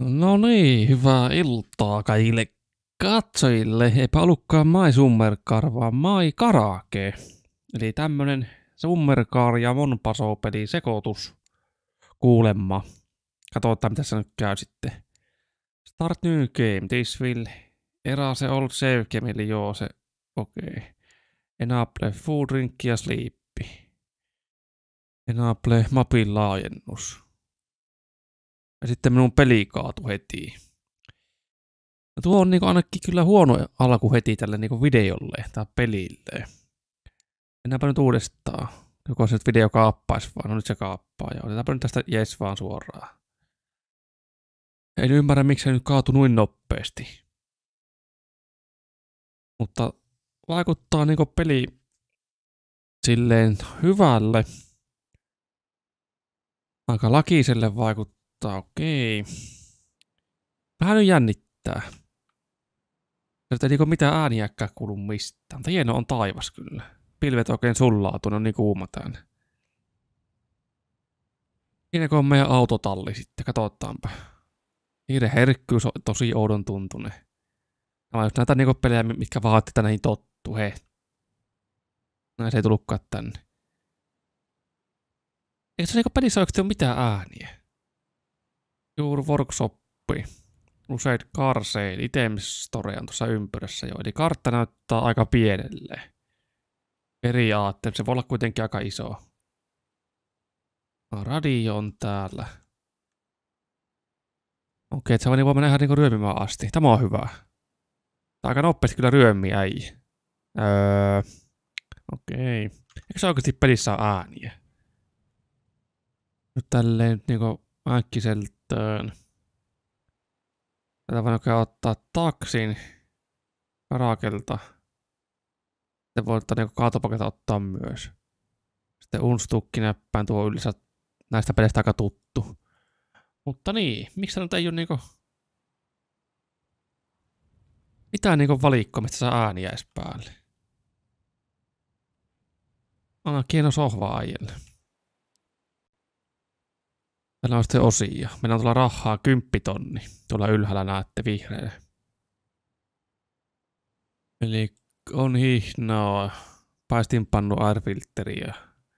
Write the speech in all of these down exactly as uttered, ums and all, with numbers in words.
No niin, hyvää iltaa kaikille katsojille. Eipä ollutkaan My Summercar, vaan My Karake. Eli tämmönen Summercar ja Monpaso-peli sekoitus kuulemma. Katsotaan mitä se nyt käy sitten. Start new game, this will erase old save game, eli joo se, okei. Okay. Enable food, drink ja sleep. Enable mapin laajennus. Ja sitten minun peli kaatu heti. No tuo on niinku ainakin kyllä huono alku heti tälle niinku videolle tai pelille. Mennäänpä nyt uudestaan. Joko se nyt video kaappaisi vaan. No nyt se kaappaa. Ja otetaanpa nyt tästä yes vaan suoraan. En ymmärrä miksi se nyt kaatui noin nopeasti. Mutta vaikuttaa niinku peli silleen hyvälle. Aika lakiselle vaikuttaa. Okei. Vähän nyt jännittää. Sieltä ei niinku mitään ääniäkään kuulu mistään. Mutta hieno on taivas kyllä. Pilvet oikein sullautuu, ne on niin kuuma täällä. Siinäkö on meidän autotalli sitten, katsotaanpa. Hiiren herkkyys on tosi oudon tuntune. Nämä on just näitä niinku pelejä, mitkä vaatii, että näihin tottuu, he. Näin se ei tullutkaan tänne. Eikö se niinku pelissä oikeasti ole mitään ääniä? Juuri workshoppi. Usein car sale, items store on tuossa ympyrässä jo. Eli kartta näyttää aika pienelle. Periaatteessa se voi olla kuitenkin aika iso. Radio on täällä. Okei, että se voi mennä ihan niinku ryömimään asti. Tämä on hyvä. Tää aika nopeasti kyllä ryömii äijä. Öö, okei. Eikö se oikeasti pelissä ole ääniä? Nyt tälleen nyt niinku äkkiseltään. Tätä voi oikein ottaa taksin Karakelta. Sitten voi ottaa niinku kaatopaketa ottaa myös. Sitten Unstukki-näppäin tuo yleensä näistä peleistä aika tuttu. Mutta niin, miksi nyt ei ole niinku mitään niinku valikkoa, mistä saa ääniä edes päälle. Anna hieno sohva äijälle. Täällä on sitten osia. Meillä on tuolla rahaa kymppitonni. Tuolla ylhäällä näette vihreä. Eli on hihnaa. Paistinpannu airfilteriä.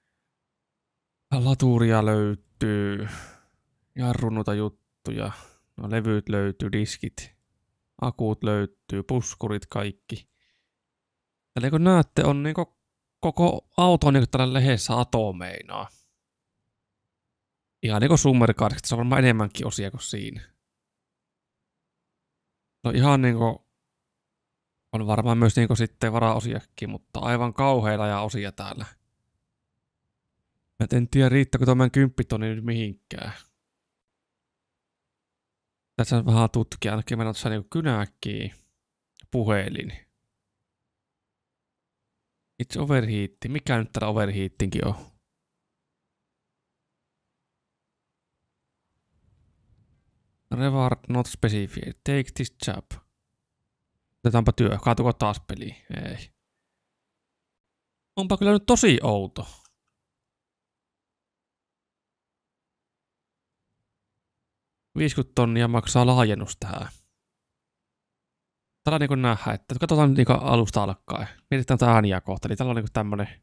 Laturia löytyy. Jarrunuta juttuja. No levyt löytyy, diskit. Akut löytyy, puskurit kaikki. Eli kun näette, on niinku koko auto on niinku tällä lehdessä atomeina. Ihan niinku Summercarista, se on varmaan enemmänkin osia kuin siinä. No ihan niinku on varmaan myös niinku sitten varaosiakin, mutta aivan kauheilla ja osia täällä. Mä en tiedä riittääkö tämän kymppitonni nyt mihinkään. Tässä on vähän tutkia, ainakin meillä on tuossa niinku kynäkkiä, puhelin. It's overheat. Mikä nyt täällä overheatinkin on? Reward not specified. Take this job. Otetaanpa työ. Kaatuko taas peli? Ei. Onpa kyllä nyt tosi outo. viisikymmentä tonnia maksaa laajennus tähän. Täällä niinku nähdään, että katsotaan niinku alusta alkaen. Mietitään tätä ääniä kohta. Eli täällä on niinku tämmönen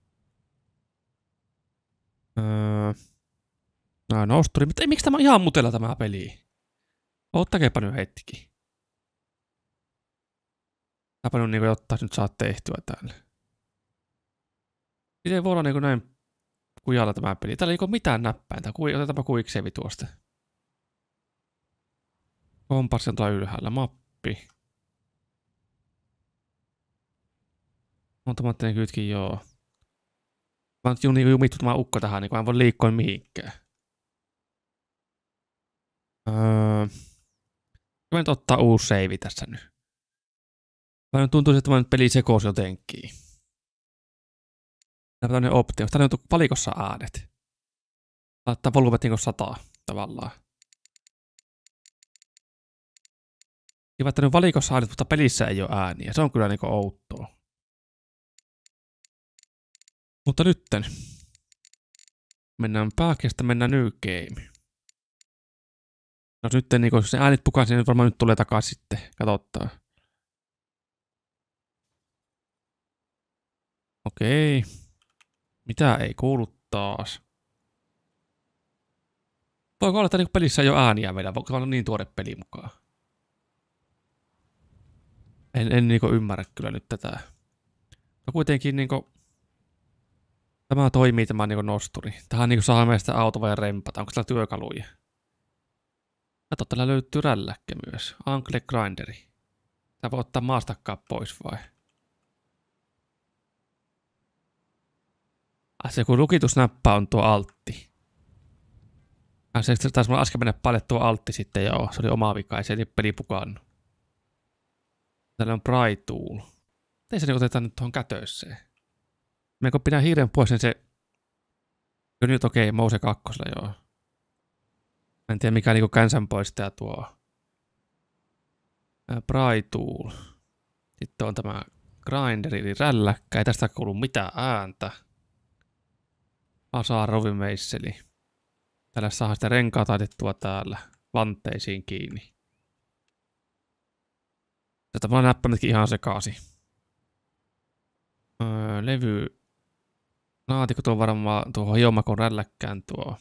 öö... no, nosturi. Mutta miksi tämä on ihan mutella tämä peli? Ottakeepa nyt hetki. Tämäpä nyt niinku jotain nyt saa tehtyä täällä. Miten voi olla niinku näin kujalla tämä peli? Täällä ei niinku mitään näppäintä. Otetaanpa quick save tuosta. Kompassi on tuolla ylhäällä. Mappi. Automaattinen kytkin, joo. Mä oon nyt jumittu tämä ukko tähän, niin kun en voi liikkua mihinkään. Öö... Mä nyt ottaa uusi save tässä nyt. Mä nyt tuntuu, että mä nyt peli sekoos jotenkin. Tää on tämmönen optio. Täällä on valikossa äänet. Laittaa volumet niinku sataa tavallaan. Kiva, että nyt valikossa äänet, mutta pelissä ei oo ääniä. Se on kyllä niinku outoa. Mutta nytten. Mennään pääkestä, mennään new game. No nyt niin jos se äänit pukaisi, niin varmaan nyt tulee takaisin sitten. Katsotaan. Okei. Mitä ei kuulu taas? Voiko olla, että niin pelissä ei ole ääniä vielä? Voiko olla niin tuore peli mukaan? En, en niin ymmärrä kyllä nyt tätä. No kuitenkin niin kuin, tämä toimii tämä niin nosturi. Tähän niin saa meistä autoa ja rempata. Onko täällä työkaluja? Kato, täällä löytyy rälläkkä myös. Angle grinderi. Tää voi ottaa maastakkaa pois vai? Ah, se kun lukitusnäppä on tuo altti. Ah, se taisi mulla äsken mennä paljon tuo altti sitten joo. Se oli oma vika, ei se ei peli pukannut. Täällä on Pry Tool. Ei se niin otetaan nyt tuohon kätösseen. Meidän kun pidää hiiren pois, niin se... Jo nyt okei, okay, Mouse kakkosella joo. Mä en tiedä mikä niinku känsän poistaja tuo. Pry Tool. Sitten on tämä grinderi, eli rälläkkä. Ei tästä kuulu mitään ääntä. Asaa rovimeisseli. Täällä saa sitä renkaa taitettua täällä. Vantteisiin kiinni. Tätä vaan näppäimetkin ihan sekaisin. Öö, levy. Laatikko tuo varmaan tuohon hiomakon rälläkkään tuo.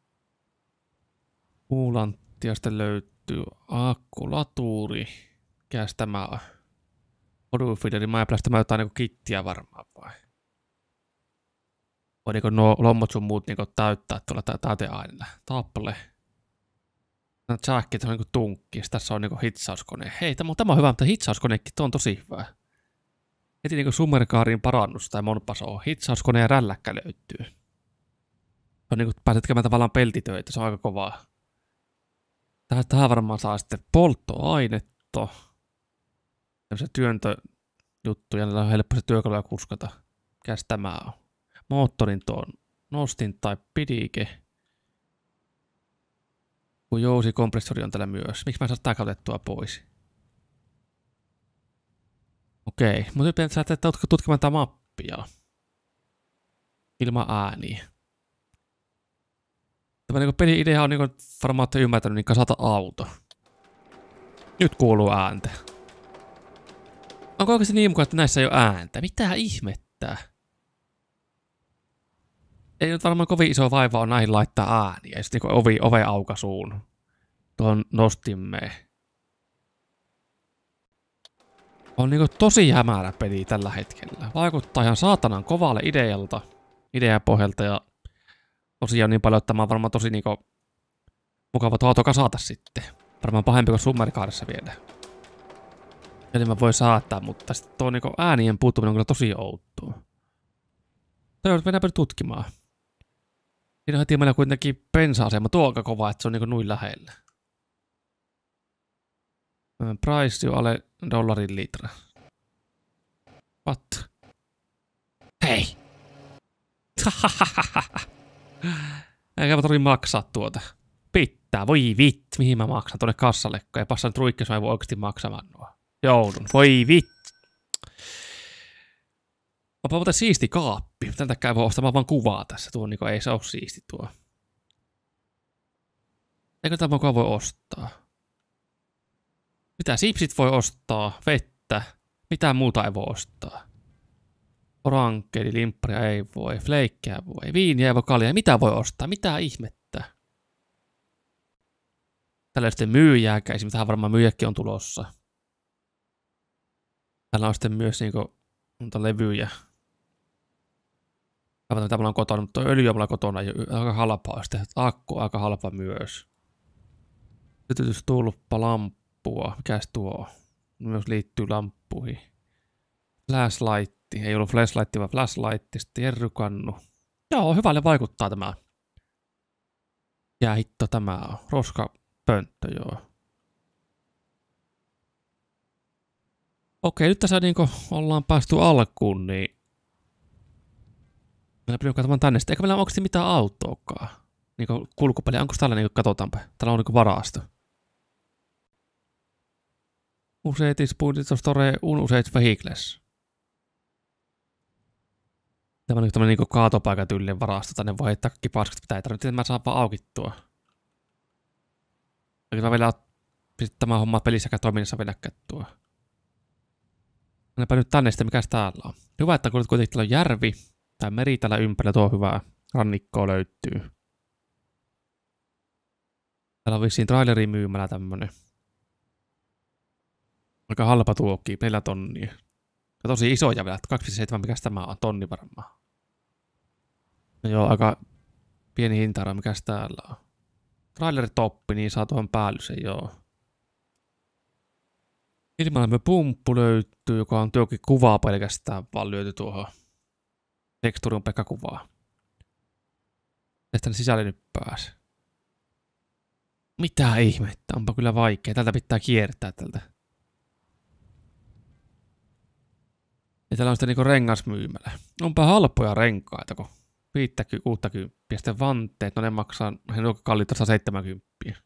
Kuulantti, josta löytyy akkulatuuri. Mikäs tämä on? Odufideri, mä ajattelin, tämä jotain niinku kittiä varmaan vai? Voidaanko nuo lommot sun muut niinku täyttää tuolla täyteaineella? Tappale. No jackki, tämä on niinku tunkki. Tässä on niinku hitsauskone. Hei, tämä on, tämä on hyvä, mutta hitsauskonekin, tuo on tosi hyvä. Heti niinku Summercarin parannus tai Monpaso. Hitsauskone ja rälläkkä löytyy. On niinku pääset tekemään tavallaan peltitöitä, se on aika kovaa. Tähän varmaan saa sitten polttoainetta. Tämmöisiä työntöjuttuja, niillä on helppo se työkaluja kuskata. Mikäs tämä on? Moottorin tuon nostin tai pidike. Kun jousikompressori on täällä myös. Miksi mä en saa tää katettua pois? Okei, mutta nyt pitää saada tutkimaan tää mappia. Ilman ääniä. Tämä niinku peli-idea on niinku varmaan olette ymmärtänyt, niin kasata auto. Nyt kuuluu ääntä. Onko oikeasti niin mukaan, että näissä ei ole ääntä? Mitä ihmettä? Ei nyt varmaan kovin iso vaiva on näihin laittaa ääniä. Ja sitten niinku ovi, ove aukasuun. Tuohon nostimme. On niinku tosi hämärä peli tällä hetkellä. Vaikuttaa ihan saatanan kovalle idealta. Idean pohjalta ja tosiaan niin paljon, että tämä on varmaan tosi niinku mukava tuo auto kasata sitten. Varmaan pahempi kuin Summercarissa vielä. Eli mä voin saattaa, mutta sitten tuo niinku äänien puuttuminen on kyllä tosi outoa. Toi mennään tutkimaan. Siinä on heti meillä kuitenkin bensa-asema. Tuo on aika kova, että se on niinku noin lähellä. Price on alle dollarin litra. What? Hei! Eikä mä tarvitse maksaa tuota. Pitää, voi vitt, mihin mä maksan tuonne kassalle, kun ei passa nyt ruikkeessa, mä ei voi oikeasti maksamaan nuo. Joudun, voi vitt. Onpa muuten siisti kaappi. Tän takia ei voi ostaa vaan kuvaa tässä. Tuo niin ei se ole siisti tuo. Eikö tämä mukaan voi ostaa? Mitä sipsit voi ostaa? Vettä. Mitä muuta ei voi ostaa? Orankeli, limpparia ei voi. Fleikkiä voi. Viiniä ei voi, kaljaa. Mitä voi ostaa? Mitä ihmettä? Täällä on sitten myyjääkä. Esimerkiksi tähän varmaan myyjäkin on tulossa. Täällä on sitten myös niinku monta levyjä. Aivan mitä mulla on kotona, mutta toi öljy on mulla kotona aika halpaa. Sitten akku aika halpa myös. Sytytystulppa, lamppua. Mikäs tuo? Myös liittyy lamppuihin. Flashlight. Ei ollut flashlight, vaan flashlight. Sitten jerrykannu. Joo, hyvälle vaikuttaa tämä. Ja hitto tämä on. Roskapönttö, joo. Okei, nyt tässä niinku ollaan päästy alkuun, niin... Meillä pitää katsomaan tänne. Sitten eikä meillä oikeasti mitään autoakaan. Niinku kulkupeliä. Onko täällä niinku, katsotaanpa. Täällä on niinku varasto. Useitis puitit store unuseit vehicles. Tämä on niinku tämmönen niinku kaatopaikatyylinen varasto. Tänne voi heittää kaikki paskat, mitä ei tarvitse. Mä saan vaan aukittua. Kyllä vielä pistää tämä homma pelissäkään toiminnassa vedäkään tuo. Mennäpä nyt tänne sitten, mikäs täällä on. Hyvä, että kuitenkin täällä on järvi tai meri täällä ympärillä, tuo hyvää rannikkoa löytyy. Täällä on vissiin trailerin myymällä tämmönen. Aika halpa tuokin, neljä tonnia. Ja tosi isoja vielä, kaksi pilkku seitsemän, mikäs tämä on, tonni varmaan. No joo, aika pieni hintaero, mikäs täällä on. Traileritoppi, niin saa tuohon päällysen, joo. Ilmanlämpö pumppu löytyy, joka on työkin kuvaa pelkästään, vaan lyöty tuohon tekstuurin pekka-kuvaa. Ja tänne sisälle nyt pääsi. Mitä ihmettä, onpa kyllä vaikea. Tältä pitää kiertää tältä. Ja täällä on sitten niinku rengasmyymälä. Onpa halpoja renkaita, kun viittäky, kuuttakymppiä. Sitten vanteet, no ne maksaa, ne on kalliita sata seitsemänkymmentä.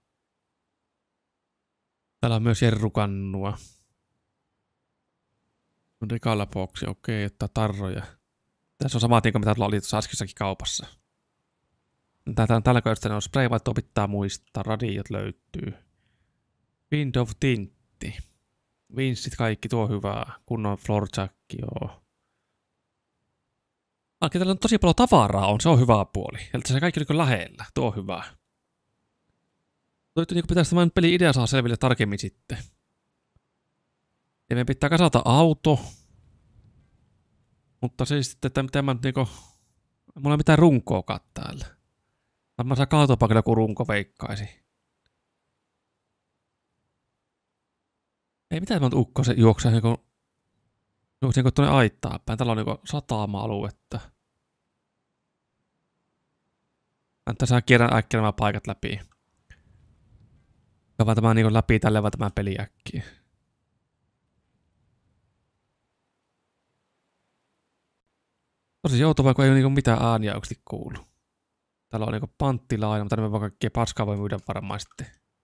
Täällä on myös jerrukannua. Rikalaboksi, okei, ottaa tarroja. Tässä on sama tien kuin mitä tuolla oli tuossa äskeisessäkin kaupassa. Täällä, tällä kaudella on sprayvaihtoa pitää muistaa, radiot löytyy. Wind of tintti. Vinssit kaikki, tuo hyvää. Kunnon floorjack, joo. Alki, täällä on tosi paljon tavaraa, on, se on hyvä puoli. Ja se kaikki on lähellä, tuo on hyvä. Toivottavasti niin pitäisi tämän pelin idea saa selville tarkemmin sitten. Ja meidän pitää kasata auto. Mutta siis sitten, että miten mä nyt niinku... Mulla ei mitään runkoakaan täällä. Mä saa kaatopaikalla joku runko veikkaisi. Ei mitään mä nyt ukko se juoksee niinku... Juoksee niinku tuonne aittaa päin. Täällä on niinku satama-aluetta. Mä tässä kierrän äkkiä nämä paikat läpi. Vaan tämä niinku läpi tälle vaan tämä peli äkkiä. Tosi joutuvaa, kun ei ole niinku mitään ääniä oikeasti kuulu. Täällä on niinku panttilaina, mutta me vaan kaikkea paskaa voi myydä varmaan sitten.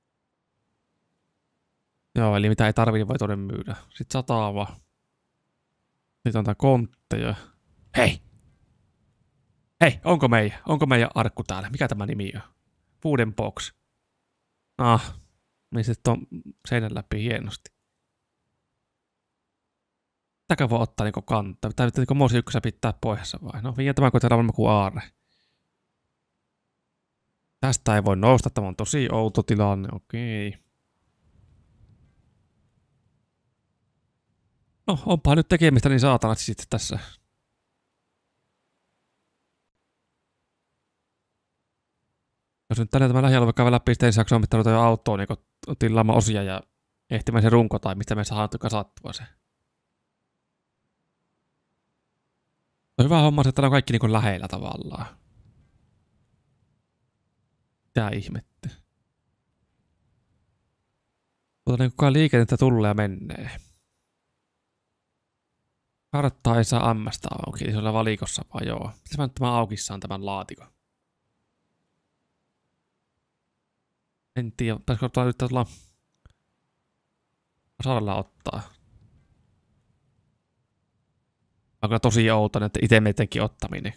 Joo, eli mitä ei tarvii, niin voi tuonne myydä. Sitten sataava. Sitten on tää kontteja. Hei! Hei, onko meidän? Onko meidän arkku täällä? Mikä tämä nimi on? Food box. Ah, niin sitten on seinän läpi hienosti. Tätäkö voi ottaa niinku kantaa? Tai niinku Moosi ykkösä pitää pohjassa vai? No viiän tämän koitetaan varmaan kuin aarre. Tästä ei voi nousta, tämä on tosi outo tilanne, okei. No, onpa nyt tekemistä niin saatanasti sitten tässä. Jos nyt tänne tämä lähialue käydä läpi, sitten ensi jaksoon pitää jo autoon niin tilaamaan osia ja ehtimään se runko tai mistä me saadaan kasattua se. On hyvä homma, että täällä on kaikki niin lähellä tavallaan. Mitä ihmettä. Tuota niin kukaan liikennettä tulee ja menee. Karttaa ei saa ämmästä auki, eli se on valikossa vaan joo. Mitäs mä nyt tämän aukissaan tämän laatikon? En tiedä, pitäisikö tuolla nyt tuolla saarella ottaa. On kyllä tosi outoinen, että itse meidenkin ottaminen.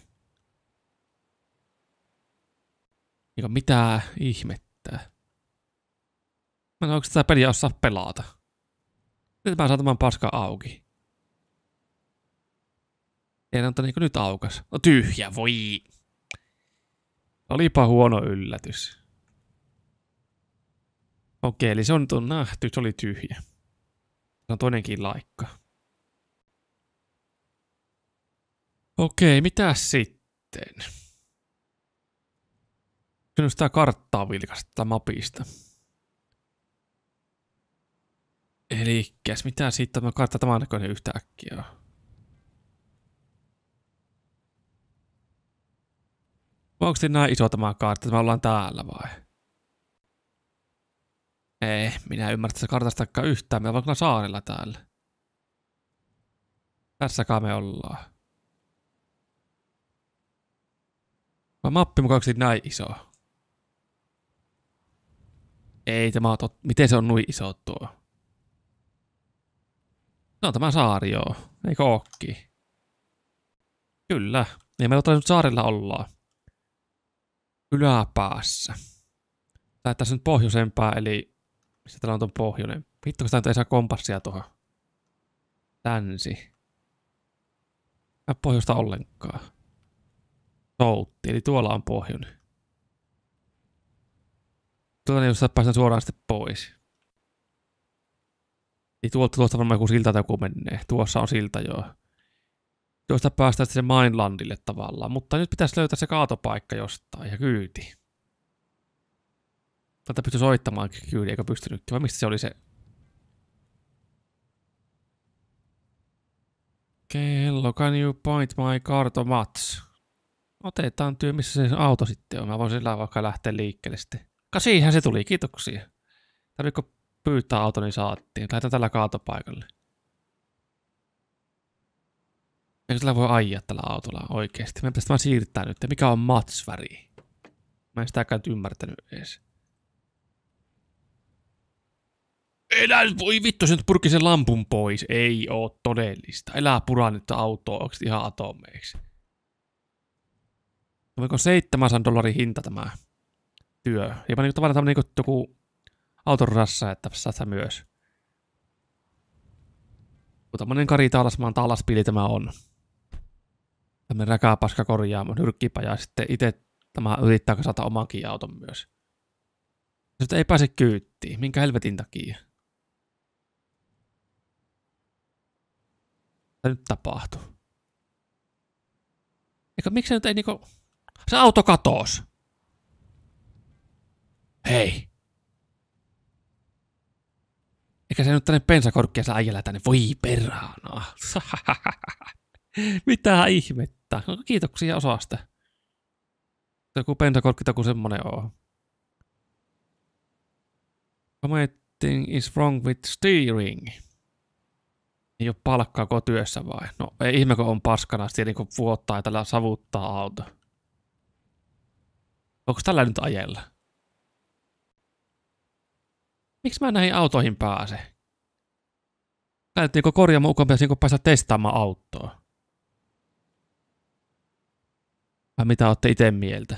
Eikä mitään ihmettää. Mä en oikeastaan tätä peliä osaa pelata. Nyt mä saan tämän paskan auki. Ei näytä niinku nyt aukas. No tyhjä, voi! Olipa huono yllätys. Okei, eli se on nyt nähty, se oli tyhjä. Se on toinenkin laikka. Okei, mitäs sitten? Kyllä sitä karttaa vilkasta mapista. Elikkäs, mitä siitä tämä kartta tämän näköinen yhtäkkiä on? Onko se näin iso tämä kartta, että me ollaan täällä vai? Ei, minä ymmärrän tästä kartastakaan yhtään, me ollaan kyllä saarella täällä. Tässäkään me ollaan. Vai mappi mukaan näin iso? Ei tämä on tot... Miten se on noin iso tuo? No on tämä saari joo, eikö ookin? Kyllä, niin me nyt saarella ollaan. Yläpäässä. Lähdettäisiin nyt pohjoisempaa, eli mistä täällä on tuon pohjoinen? Vittu, kun tää ei saa kompassia tuohon. Länsi. Mä pohjoista ollenkaan. Soutti, eli tuolla on pohjoinen. Tuolla niin, jos päästään suoraan sitten pois. Eli tuolta tuosta varmaan joku silta joku menee. Tuossa on silta joo. Tuosta päästään sitten se Mainlandille tavallaan. Mutta nyt pitäisi löytää se kaatopaikka jostain ja kyyti. Täältä pystyi soittamaankin kyydi, eikö pystynytkin. Vai mistä se oli se? Kello, can you point my car to Mats? Otetaan työ, missä se auto sitten on. Mä voin sillä vaikka lähteä liikkeelle sitten. Ka siihen se tuli, kiitoksia. Tarvitko pyytää auto, niin saattiin. Lähdetään tällä kaatopaikalle. Eikö tällä voi ajaa tällä autolla oikeesti? Meidän pitäisi vaan siirtää nyt. Mikä on Mats-väri? Mä en sitäkään ymmärtänyt edes. Elä nyt, voi vittu, se nyt purki sen lampun pois. Ei oo todellista. Elää pura nyt autoa, onko ihan atomeiksi? Voiko seitsemänsadan dollarin hinta tämä työ? Jopa niinku tavallaan tämmönen niinku joku auton rassa, että saat myös. Tämmönen Kari Taalasmaan taalaspili tämä on. Tämmönen räkäpaska korjaamo, nyrkkipaja ja sitten itse tämä yrittää kasata omankin auton myös. Sitten ei pääse kyyttiin. Minkä helvetin takia? Mitä nyt tapahtuu? Eikö miksi nyt ei niinku... Se auto katoos. Hei. Eikä se nyt tänne pensakorkkeessa äijällä tänne. Voi perhana. Mitä ihmettä. Kiitoksia osasta. Joku pensakorkki joku semmonen oo. Something is wrong with steering. Ei oo palkkaa koko työssä vai? No ei ihme kun on paskana, sitten niinku vuottaa ja tällä savuttaa auto. Onko tällä nyt ajella? Miksi mä näihin autoihin pääse? Tää nyt niinku korjaamaan ukon pitäisi niinku päästä testaamaan autoa. Vai mitä ootte ite mieltä?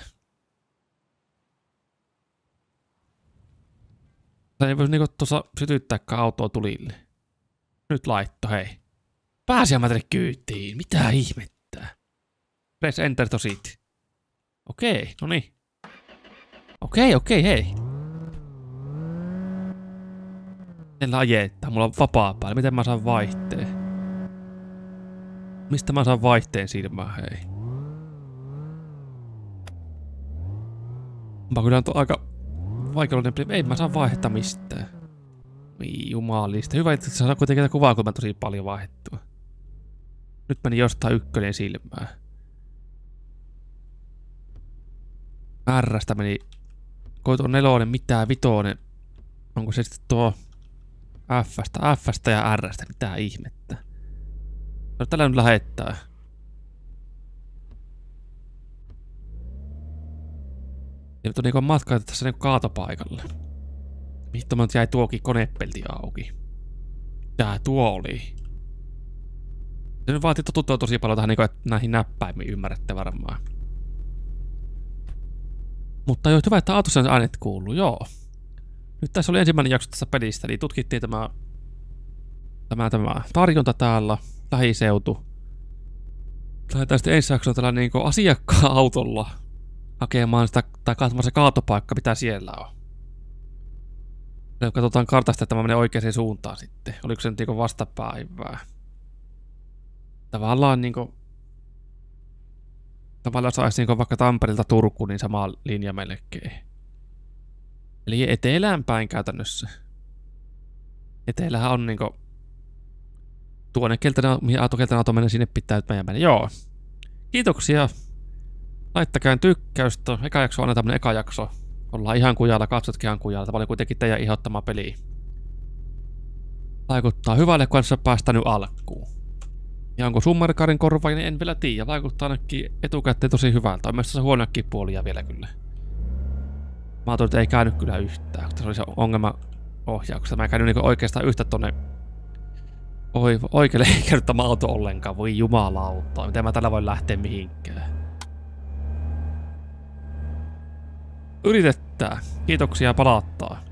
Tää ei voisi niinku tuossa sytyttääkään autoa tulille. Nyt laitto, hei. Pääsiä mä tänne kyytiin. Mitä ihmettää? Press enter to sit. Okei, no niin. Okei, okei, hei. Miten ajettaa? Mulla on vapaa päällä. Miten mä saan vaihteen? Mistä mä saan vaihteen silmään, hei? Mä kyllä on aika vaikeallinen peli. Ei mä saa vaihetta mistään. Oi jumalista. Hyvä, että saa kuitenkin tätä kuvaa, kun mä tosi paljon vaihdettua. Nyt meni jostain ykkönen silmään. R:stä meni... Koitu on nelonen, mitään vitonen. Onko se sitten tuo... F:stä, F:stä ja R:stä, mitä ihmettä. No tällä nyt lähettää. Ja nyt on niinku matkaa tässä niinku kaatopaikalle. Vittu, mä nyt jäi tuokin konepelti auki. Tää tuo oli. Se nyt vaatii totuttua tosi paljon tähän niinku, näihin näppäimiin, ymmärrätte varmaan. Mutta joo, hyvä, että autossa äänet kuuluu, joo. Nyt tässä oli ensimmäinen jakso tässä pelistä, eli tutkittiin tämä, tämä, tämä tarjonta täällä, lähiseutu. Lähdetään sitten ensi jaksolla tällä niinku asiakkaan autolla hakemaan sitä, tai katsomaan se kaatopaikka, mitä siellä on. Ja katsotaan kartasta, että tämä menee oikeaan suuntaan sitten. Oliko se nyt niinku vastapäivää? Tavallaan niinku... Tavallaan saisi niinku vaikka Tampereelta Turkuun, niin sama linja melkein. Eli etelään päin käytännössä. Etelähän on niinku... Tuonne keltainen, mihin auto, keltainen auto menee, sinne pitää nyt meidän mennä. Joo. Kiitoksia. Laittakaa tykkäystä. Eka jakso on aina tämmönen eka jakso. Ollaan ihan kujalla, katsotkin ihan kujalla. Tämä oli kuitenkin teidän ihottama peli. Vaikuttaa hyvälle, kun se päästä nyt alkuun. Ja onko Summerkarin korva, niin en vielä tiedä. Vaikuttaa ainakin etukäteen tosi hyvältä. On myös tässä huonojakin puolia vielä kyllä. Mä ajattelin, että ei käynyt kyllä yhtään. Tässä oli se ongelma ohjauksessa. Mä en käynyt niinku oikeastaan yhtä tonne Oi, oikealle ei käynyt tämä auto ollenkaan. Voi jumalauta. Miten mä tällä voin lähteä mihinkään? Yritetään. Kiitoksia palattaa.